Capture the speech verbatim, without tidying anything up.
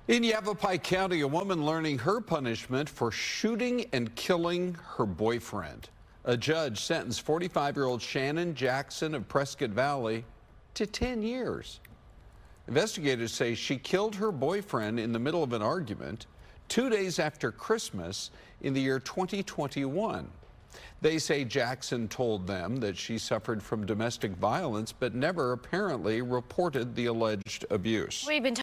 In Yavapai County, a woman learning her punishment for shooting and killing her boyfriend. A judge sentenced forty-five-year-old Shannon Jackson of Prescott Valley to ten years. Investigators say she killed her boyfriend in the middle of an argument two days after Christmas in the year twenty twenty-one. They say Jackson told them that she suffered from domestic violence but never apparently reported the alleged abuse. We've been